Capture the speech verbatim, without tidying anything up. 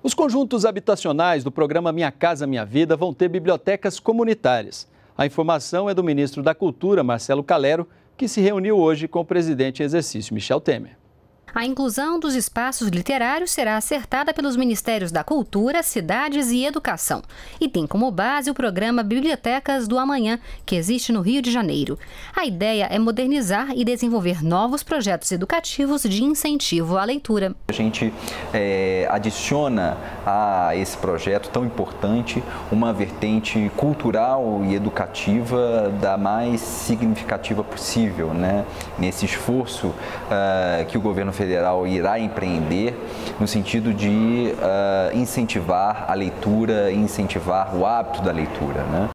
Os conjuntos habitacionais do programa Minha Casa Minha Vida vão ter bibliotecas comunitárias. A informação é do ministro da Cultura, Marcelo Calero, que se reuniu hoje com o presidente em exercício, Michel Temer. A inclusão dos espaços literários será acertada pelos Ministérios da Cultura, Cidades e Educação e tem como base o programa Bibliotecas do Amanhã, que existe no Rio de Janeiro. A ideia é modernizar e desenvolver novos projetos educativos de incentivo à leitura. A gente é, adiciona a esse projeto tão importante uma vertente cultural e educativa da mais significativa possível, né? Nesse esforço uh, que o governo federal irá empreender no sentido de uh, incentivar a leitura e incentivar o hábito da leitura, né?